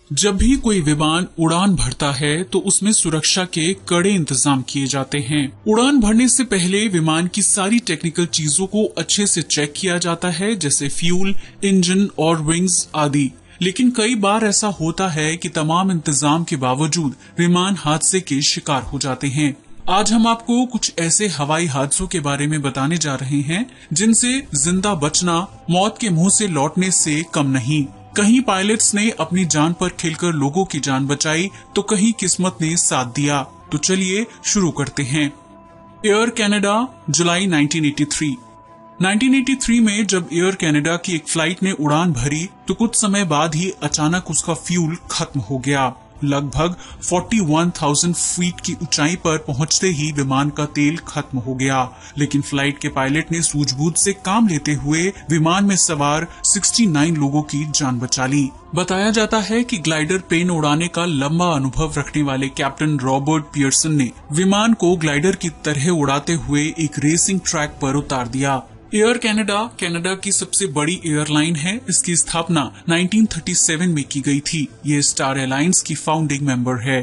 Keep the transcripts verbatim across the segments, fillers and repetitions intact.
जब भी कोई विमान उड़ान भरता है तो उसमें सुरक्षा के कड़े इंतजाम किए जाते हैं। उड़ान भरने से पहले विमान की सारी टेक्निकल चीजों को अच्छे से चेक किया जाता है, जैसे फ्यूल, इंजन और विंग्स आदि। लेकिन कई बार ऐसा होता है कि तमाम इंतजाम के बावजूद विमान हादसे के शिकार हो जाते हैं। आज हम आपको कुछ ऐसे हवाई हादसों के बारे में बताने जा रहे हैं जिनसे जिंदा बचना मौत के मुंह से लौटने से कम नहीं। कहीं पायलट्स ने अपनी जान पर खेलकर लोगों की जान बचाई तो कहीं किस्मत ने साथ दिया। तो चलिए शुरू करते हैं। एयर कनाडा, जुलाई nineteen eighty three. Nineteen eighty three में जब एयर कनाडा की एक फ्लाइट ने उड़ान भरी तो कुछ समय बाद ही अचानक उसका फ्यूल खत्म हो गया। लगभग इकतालीस हज़ार फीट की ऊंचाई पर पहुंचते ही विमान का तेल खत्म हो गया, लेकिन फ्लाइट के पायलट ने सूझबूझ से काम लेते हुए विमान में सवार उनहत्तर लोगों की जान बचा ली। बताया जाता है कि ग्लाइडर प्लेन उड़ाने का लंबा अनुभव रखने वाले कैप्टन रॉबर्ट पियर्सन ने विमान को ग्लाइडर की तरह उड़ाते हुए एक रेसिंग ट्रैक पर उतार दिया। एयर कनाडा कनाडा की सबसे बड़ी एयरलाइन है। इसकी स्थापना नाइनटीन थर्टी सेवन में की गई थी। ये स्टार एलायंस की फाउंडिंग मेंबर है।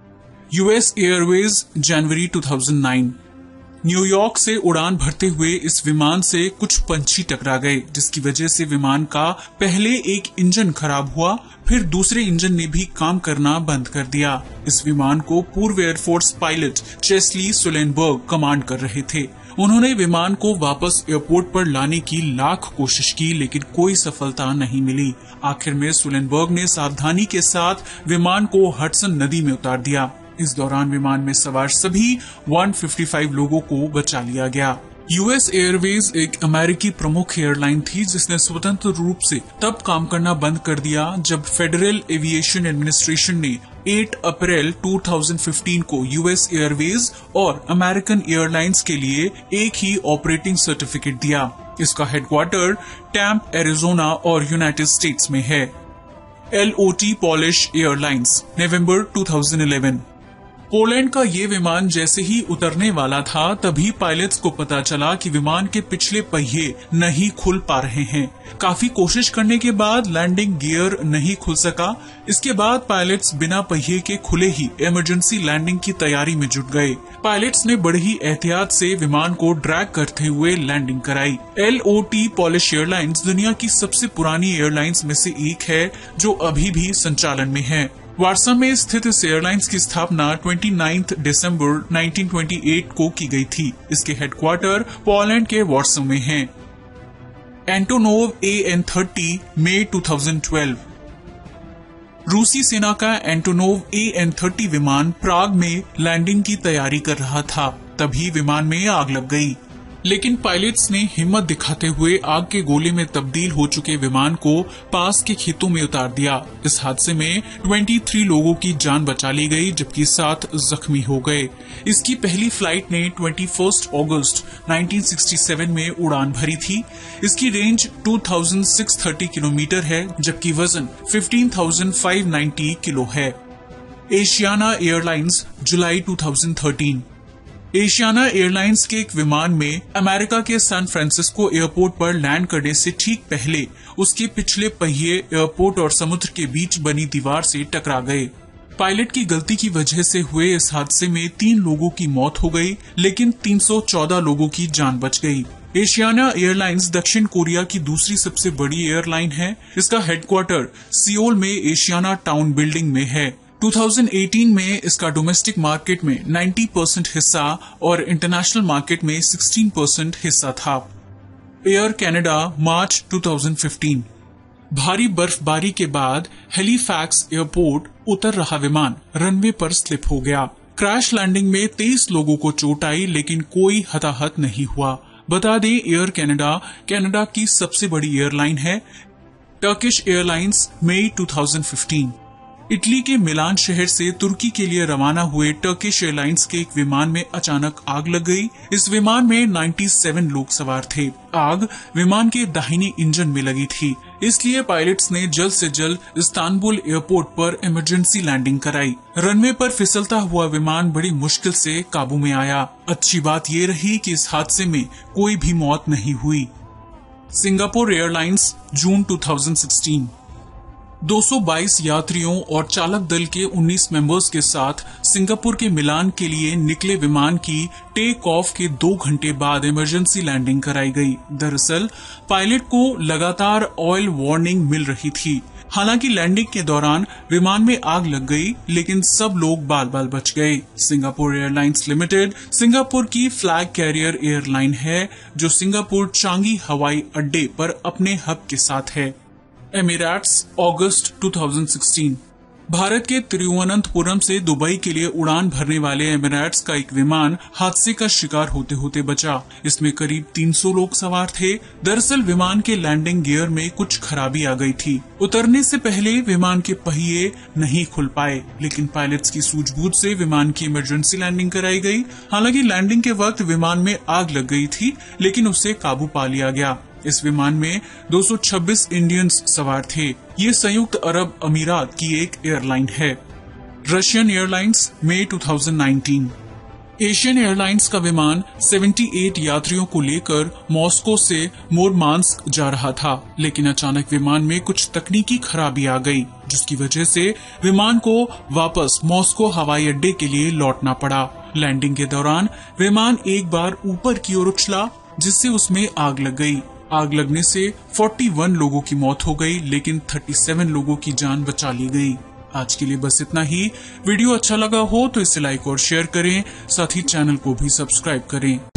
यूएस एयरवेज, जनवरी दो हज़ार नौ। न्यूयॉर्क से उड़ान भरते हुए इस विमान से कुछ पंछी टकरा गए, जिसकी वजह से विमान का पहले एक इंजन खराब हुआ, फिर दूसरे इंजन ने भी काम करना बंद कर दिया। इस विमान को पूर्व air force pilot Chesley Sullenberger command कर रहे थे। उन्होंने विमान को वापस एयरपोर्ट पर लाने की लाख कोशिश की, लेकिन कोई सफलता नहीं मिली। आखिर में सुलेनबर्ग ने सावधानी के साथ विमान को हडसन नदी में उतार दिया। इस दौरान विमान में सवार सभी एक सौ पचपन लोगों को बचा लिया गया। यूएस एयरवेज एक अमेरिकी प्रमुख एयरलाइन थी जिसने स्वतंत्र रूप से तब काम करना बंद कर दिया जब फेडरल एविएशन एडमिनिस्ट्रेशन ने आठ अप्रैल दो हज़ार पंद्रह को यूएस एयरवेज और अमेरिकन एयरलाइंस के लिए एक ही ऑपरेटिंग सर्टिफिकेट दिया। इसका हेडक्वार्टर टैम्प, एरिजोना और यूनाइटेड स्टेट्स में है। एलओटी पोलिश एयरलाइंस, नवंबर दो हज़ार ग्यारह। पोलैंड का ये विमान जैसे ही उतरने वाला था तभी पायलट्स को पता चला कि विमान के पिछले पहिए नहीं खुल पा रहे हैं। काफी कोशिश करने के बाद लैंडिंग गियर नहीं खुल सका। इसके बाद पायलट्स बिना पहिए के खुले ही इमरजेंसी लैंडिंग की तैयारी में जुट गए। पायलट्स ने बड़ी ही एहतियात से विमान को ड्रैग करते हुए लैंडिंग कराई। एलओटी पोलिश एयरलाइंस दुनिया की सबसे पुरानी एयरलाइंस में से एक है जो अभी भी संचालन में है। वार्सा में स्थित इस एयरलाइंस की स्थापना उनतीस दिसंबर उन्नीस सौ अट्ठाईस को की गई थी। इसके हेडक्वार्टर पोलैंड के वार्सा में हैं। एंटोनोव ए एन थर्टी, मई दो हज़ार बारह। रूसी सेना का एंटोनोव ए एन थर्टी विमान प्राग में लैंडिंग की तैयारी कर रहा था, तभी विमान में आग लग गई। लेकिन पायलट्स ने हिम्मत दिखाते हुए आग के गोले में तब्दील हो चुके विमान को पास के खेतों में उतार दिया। इस हादसे में तेईस लोगों की जान बचा ली गई, जबकि सात जख्मी हो गए। इसकी पहली फ्लाइट ने इक्कीस अगस्त उन्नीस सौ सरसठ में उड़ान भरी थी। इसकी रेंज दो हज़ार छह सौ तीस किलोमीटर है, जबकि वजन पंद्रह हज़ार पाँच सौ नब्बे किलो है। एशियाना एयरलाइंस, जुलाई दो हज़ार तेरह। एशियाना एयरलाइंस के एक विमान में अमेरिका के सैन फ्रांसिस्को एयरपोर्ट पर लैंड करने से ठीक पहले उसके पिछले पहिए एयरपोर्ट और समुद्र के बीच बनी दीवार से टकरा गए। पायलट की गलती की वजह से हुए इस हादसे में तीन लोगों की मौत हो गई, लेकिन तीन सौ चौदह लोगों की जान बच गई। एशियाना एयरलाइंस दक्षिण कोरिया की दूसरी सबसे बड़ी एयरलाइन है। इसका हेडक्वार्टर सियोल में एशियाना टाउन बिल्डिंग में है। दो हज़ार अठारह में इसका डोमेस्टिक मार्केट में नब्बे परसेंट हिस्सा और इंटरनेशनल मार्केट में सोलह परसेंट हिस्सा था। एयर कनाडा, मार्च दो हज़ार पंद्रह। भारी बर्फबारी के बाद हैलिफैक्स एयरपोर्ट उतर रहा विमान रनवे पर स्लिप हो गया। क्रैश लैंडिंग में तेईस लोगों को चोट आई, लेकिन कोई हताहत नहीं हुआ। बता दें, एयर कनाडा कनाडा की सबसे बड़ी एयरलाइन है। टर्किश एयरलाइंस, मई दो हज़ार पंद्रह। इटली के मिलान शहर से तुर्की के लिए रवाना हुए टर्किश एयरलाइंस के एक विमान में अचानक आग लग गई। इस विमान में सत्तानवे लोग सवार थे। आग विमान के दाहिने इंजन में लगी थी, इसलिए पायलट्स ने जल्द से जल्द इस्तांबुल एयरपोर्ट पर इमरजेंसी लैंडिंग कराई। रनवे पर फिसलता हुआ विमान बड़ी मुश्किल से काबू में आया। अच्छी बात ये रही कि इस हादसे में कोई भी मौत नहीं हुई। सिंगापुर एयरलाइंस, जून दो हज़ार सोलह। दो सौ बाईस यात्रियों और चालक दल के उन्नीस मेंबर्स के साथ सिंगापुर के मिलान के लिए निकले विमान की टेक ऑफ के दो घंटे बाद इमरजेंसी लैंडिंग कराई गई। दरअसल पायलट को लगातार ऑयल वार्निंग मिल रही थी। हालांकि लैंडिंग के दौरान विमान में आग लग गई, लेकिन सब लोग बाल बाल बच गए। सिंगापुर एयरलाइंस लिमिटेड सिंगापुर की फ्लैग कैरियर एयरलाइन है, जो सिंगापुर चांगी हवाई अड्डे पर अपने हब के साथ है। एमिरेट्स अगस्त दो हज़ार सोलह। भारत के तिरुवनंतपुरम से दुबई के लिए उड़ान भरने वाले एमिरेट्स का एक विमान हादसे का शिकार होते होते बचा। इसमें करीब तीन सौ लोग सवार थे। दरअसल विमान के लैंडिंग गियर में कुछ खराबी आ गई थी। उतरने से पहले विमान के पहिए नहीं खुल पाए, लेकिन पायलट्स की सूझबूझ से विमान की इमरजेंसी लैंडिंग कराई गई। हालांकि लैंडिंग के वक्त विमान में आग लग गई थी, लेकिन उसे काबू पा लिया गया। इस विमान में दो सौ छब्बीस इंडियंस सवार थे। ये संयुक्त अरब अमीरात की एक एयरलाइन है। रशियन एयरलाइंस मई दो हज़ार उन्नीस। एशियन एयरलाइंस का विमान अठहत्तर यात्रियों को लेकर मॉस्को से मुरमांस्क जा रहा था, लेकिन अचानक विमान में कुछ तकनीकी खराबी आ गई, जिसकी वजह से विमान को वापस मॉस्को हवाई अड्डे के लिए लौटना पड़ा। लैंडिंग के दौरान विमान एक बार ऊपर की ओर उछला, जिससे उसमें आग लग गई। आग लगने से इकतालीस लोगों की मौत हो गई, लेकिन सैंतीस लोगों की जान बचा ली गई। आज के लिए बस इतना ही। वीडियो अच्छा लगा हो तो इसे लाइक और शेयर करें, साथ ही चैनल को भी सब्सक्राइब करें।